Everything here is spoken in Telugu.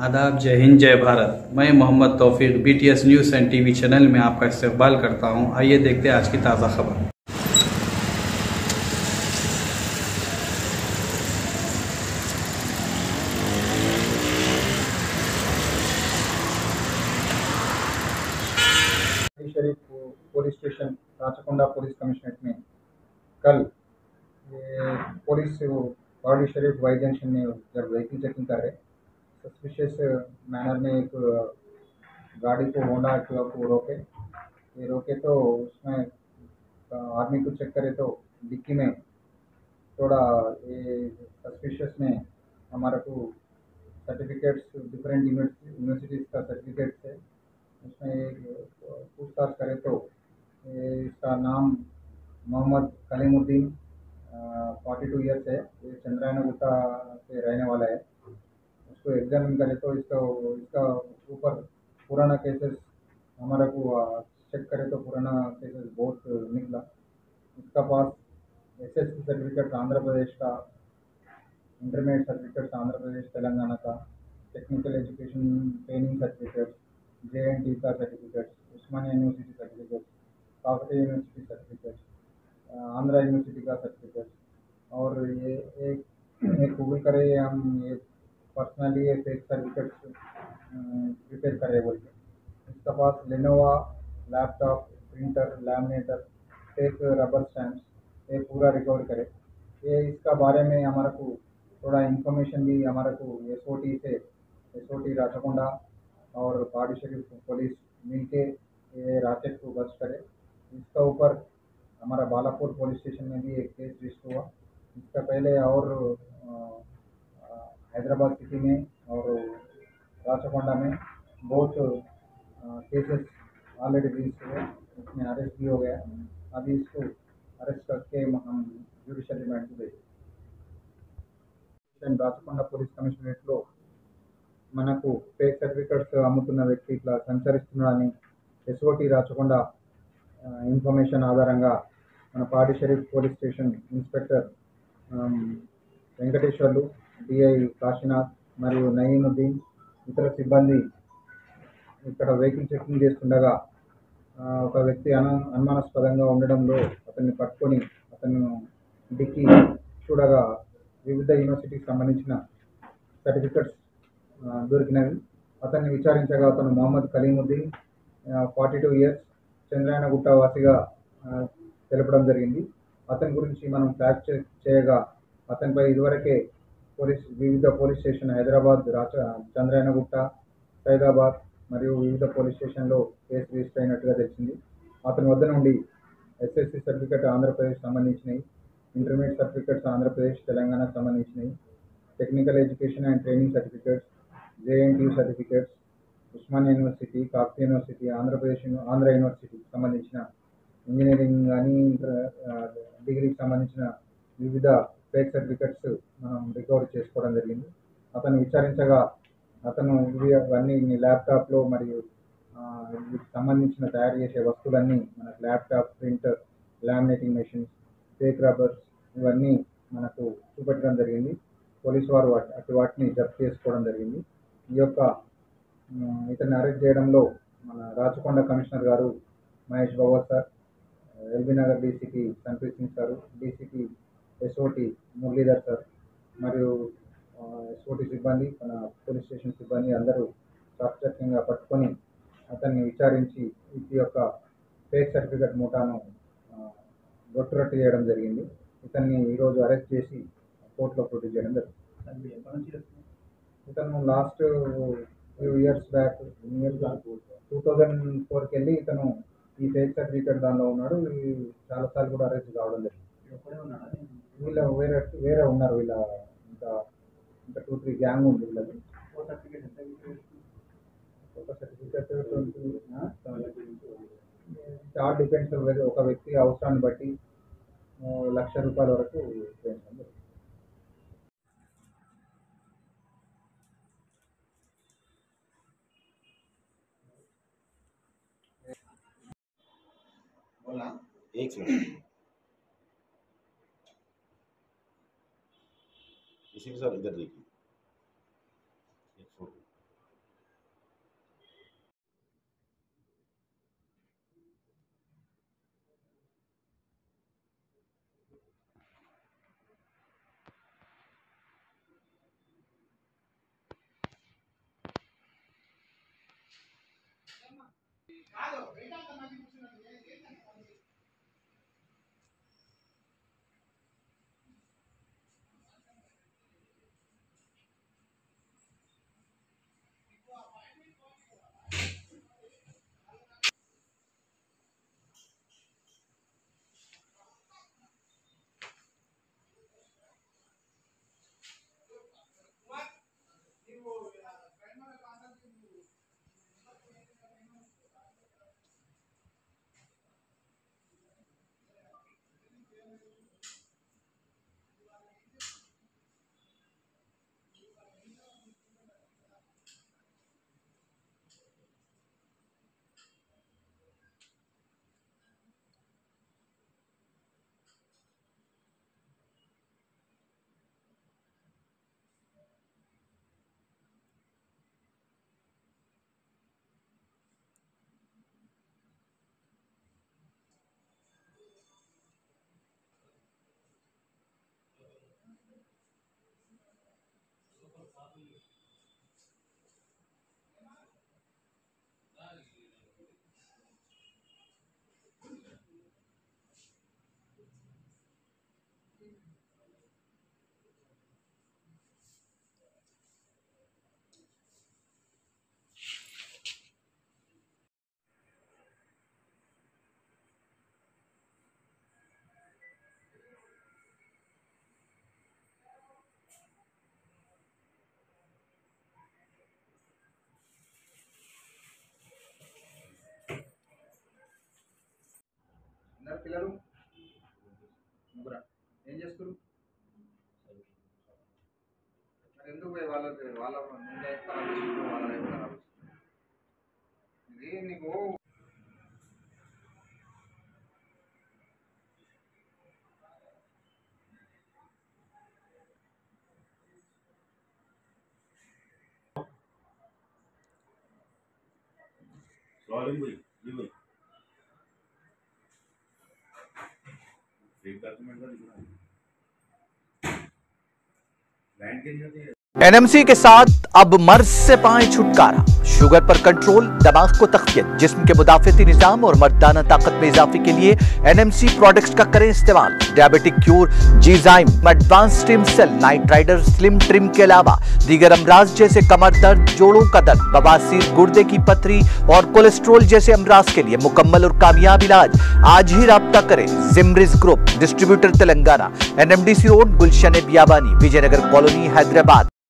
आदाब, जय हिंद, जय भारत। मैं Mohammed Taufiq BTS news and TV channel में आपका इस्तकबाल करता हूं। आइए देखते हैं आज की ताज़ा खबर। Shareef police station Rachakonda police commissionerate में कल पुलिस पहाड़ी शरीफ वाई जंक्शन में जब व्हीकल चेकिंग कर रहे सस्पिशियस मैनर में एक गाड़ी को होंडा एक्टिवा को रोके तो उसमें आदमी को चेक करे तो डिक्की में थोड़ा ये सस्पिशियस में हमारे को सर्टिफिकेट्स डिफरेंट यूनिवर्सिटीज़ का सर्टिफिकेट्स है। उसमें एक पूछताछ करें तो इसका नाम मोहम्मद कलीमुद्दीन 42 ईयर्स है। ये चंद्रायन गुट्टा से रहने वाला है। उसको एग्जामिन करें तो इसका ऊपर पुराना केसेस हमारे को चेक करें तो पुराना केसेस बहुत निकला। इसका पास SSC सर्टिफिकेट आंध्र प्रदेश का, इंटरमीडिएट सर्टिफिकेट आंध्र प्रदेश तेलंगाना का, technical education training certificate, JNT का certificate, Osmania university certificate, Kakatiya university certificate, Andhra university का सर्टिफिकेट। और ये एक गूगल करे हम ये पर्सनली ये फेक सर्टिफिकेट प्रिपेयर करे बोल के इसका पास Lenovo laptop, printer, laminator, fake rubber stamps ये पूरा रिकवर करे। ये इसका बारे में हमारे को थोड़ा इन्फॉर्मेशन भी हमारे को SOT राचकोंडा और पहाड़ी शरीफ पुलिस मिलके ये राकेट को बस्ट करे। इसका ऊपर हमारा बालापुर पुलिस स्टेशन में भी एक केस रजिस्टर हुआ। इसका पहले और हैदराबाद सिटी में और राचकोंडा में बहुत केसेस ऑलरेडी रजिस्टर हुए। इसमें अरेस्ट भी हो गया। अभी इसको अरेस्ट करके हम ज्युडिशियल रिमांड को भेजें। రాచకొండ పోలీస్ కమిషనరేట్లో మనకు ఫేక్ సర్టిఫికెట్స్ అమ్ముతున్న వ్యక్తి ఇట్లా సంచరిస్తున్నాడని SOT రాచకొండ ఇన్ఫర్మేషన్ ఆధారంగా మన Pahadi Shareef police station inspector Venkateswarlu, DI Kashinath మరియు నయీముద్దీన్ ఇతర సిబ్బంది ఇక్కడ వెహికల్ చెకింగ్ చేస్తుండగా ఒక వ్యక్తి అనుమానాస్పదంగా ఉండడంలో అతన్ని పట్టుకొని అతను డిక్కి చూడగా వివిధ యూనివర్సిటీకి సంబంధించిన సర్టిఫికెట్స్ దొరికినవి। అతన్ని విచారించగా అతను మొహమ్మద్ కలీముద్దీన్ 42 ఇయర్స్ చంద్రాయన గుట్ట వాసిగా తెలపడం జరిగింది। అతని గురించి మనం ఫ్యాక్ట్ చెక్ చేయగా అతనిపై ఇదివరకే వివిధ పోలీస్ స్టేషన్ హైదరాబాద్, చంద్రాయన గుట్ట, సైదాబాద్ మరియు వివిధ పోలీస్ స్టేషన్లో కేసు రిజిస్టర్ అయినట్టుగా తెలిసింది। అతని వద్ద నుండి SSC సర్టిఫికెట్ ఆంధ్రప్రదేశ్ సంబంధించినవి, ఇంటర్మీడియట్ సర్టిఫికెట్స్ ఆంధ్రప్రదేశ్ తెలంగాణకు సంబంధించినవి, technical education and training certificates, JNT certificates, Osmania University, Kakatiya University, Andhra యూనివర్సిటీకి సంబంధించిన ఇంజనీరింగ్ కానీ డిగ్రీకి సంబంధించిన వివిధ ఫేక్ సర్టిఫికెట్స్ మనం రికవర్ చేసుకోవడం జరిగింది। అతను విచారించగా అతను ఇవన్నీ ల్యాప్టాప్లో మరియు వీటికి సంబంధించిన తయారు చేసే వస్తువులన్నీ మనకు laptop, printer, laminating machines, fake rubbers ఇవన్నీ మనకు చూపెట్టడం జరిగింది। పోలీసు వారు వాటిని జప్తు చేసుకోవడం జరిగింది। ఈ యొక్క ఇతన్ని అరెస్ట్ చేయడంలో మన రాచకొండ కమిషనర్ గారు Mahesh Bhagwat sir, LB Nagar DCP Sampreeth Singh sir, DCP SOT Muralidhar sir మరియు SOT సిబ్బంది, మన పోలీస్ స్టేషన్ సిబ్బంది అందరూ చాకచక్యంగా పట్టుకొని అతన్ని విచారించి ఈ యొక్క ఫేక్ సర్టిఫికెట్ మూటాను రొట్టు చేయడం జరిగింది। ఇతన్ని ఈరోజు అరెస్ట్ చేసి కోర్టులో ప్రొడ్యూస్ చేయడం జరిగింది। ఇతను లాస్ట్ ఫ్యూ ఇయర్స్ బ్యాక్ 2004కి వెళ్ళి ఇతను ఈ ఫేక్ సర్టిఫికెట్ దానిలో ఉన్నాడు। చాలాసార్లు కూడా అరెస్ట్ కావడం జరిగింది। వీళ్ళ వేరే ఉన్నారు, వీళ్ళ ఇంకా 2-3 గ్యాంగ్ ఉంది వీళ్ళది। ఒక సర్టిఫికెట్ చాలా డిపెండ్స్, ఒక వ్యక్తి అవసరాన్ని బట్టి ₹1,00,000 వరకు చేయించండి। एक सेकंड, इसी के साथ इधर देखिए एक फोटो। అందరు పిల్లలు ముగ్గురా ఏం చేస్తారు? మరి ఎందుకు వాళ్ళ ముందు అయితే ఖరాబ్ చేసుకుంటారు, వాళ్ళ వైపు ఖరాబ్ చేసుకుంటారు? ఇది నీకు एनएमसी के साथ अब मर्ज से पाएं छुटकारा। शुगर पर कंट्रोल, दिमाग को तक़वियत, जिस्म के मुदाफ़ती निज़ाम और मर्दाना ताकत में इजाफे के लिए एनएमसी प्रोडक्ट्स का करें इस्तेमाल। डायबिटिक क्यूर, जीजाइम, advance stem cell, night rider slim trim के अलावा दीगर अमराज जैसे कमर दर्द, जोड़ों का दर्द, बवासीर, गुर्दे की पथरी और कोलेस्ट्रोल जैसे अमराज के लिए मुकम्मल और कामयाब इलाज। आज ही राब्ता करें। जिमरिस group, distributor Telangana, NMDC road, Gulshan Biyabani, Vijayanagar colony, Hyderabad.